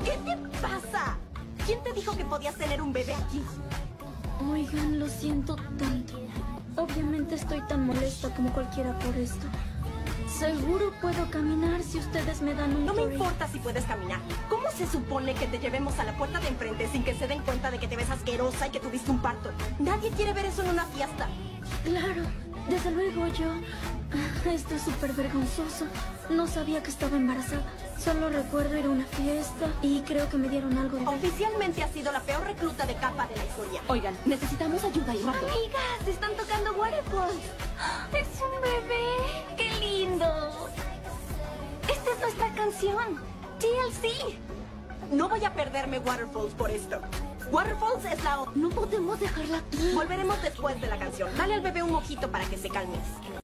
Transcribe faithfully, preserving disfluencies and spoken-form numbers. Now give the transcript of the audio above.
¿Qué te pasa? ¿Quién te dijo que podías tener un bebé aquí? Oigan, lo siento tanto. Obviamente estoy tan molesta como cualquiera por esto. Seguro puedo caminar si ustedes me dan un No me tour. importa si puedes caminar. ¿Cómo se supone que te llevemos a la puerta de enfrente sin que se den cuenta de que te ves asquerosa y que tuviste un parto? Nadie quiere ver eso en una fiesta. Claro, desde luego yo... Esto es súper vergonzoso. No sabía que estaba embarazada. Solo recuerdo ir a una fiesta y creo que me dieron algo de... Oficialmente has sido la peor recluta de capa de la historia. Oigan, necesitamos ayuda y rápido. Amigas, están tocando Waterfalls. ¡Es un bebé! ¡Qué lindo! Esta es nuestra canción. T L C. No voy a perderme Waterfalls por esto. Waterfalls es la... No podemos dejarla aquí. Volveremos después de la canción. Dale al bebé un ojito para que se calme.